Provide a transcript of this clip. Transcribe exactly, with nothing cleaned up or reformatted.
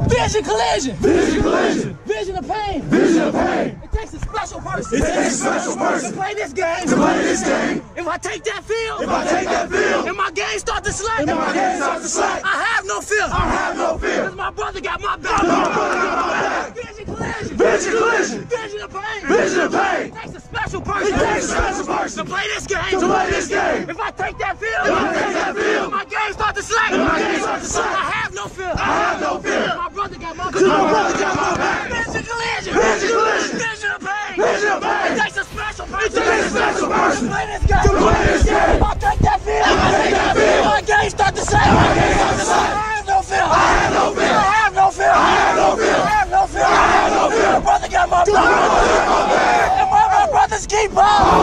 Vision collision. Vision collision. Vision of pain. Vision of pain. It takes a special person. It takes a special person to play this game. To play this game. If I take that field. If I take that field. And my game start to slack. And my game starts to slack. I have no fear. I have no fear. Because my brother got my back. My brother got my back. Vision collision. Vision collision. Vision of pain. Vision of pain. It takes a special person. It takes a special person to play this game. To play this game. If I take that field. If I take that field. My game start to slack. And my game starts to slack. I have no fear. I have no fear. My brother got my back. Because my brother got my back. Vision collision. Vision collision. Vision of pain. Vision of pain. It takes a special person. It takes a special person to play this game. To play this game. If I take that field. If I take that field. My game start to slack. My game starts to slack. I have no fear. I have no fear. I have no fear. I have no fear. I have no fear. I have no fear. My brother got my back. My brother got my back. And my, my brothers keep on.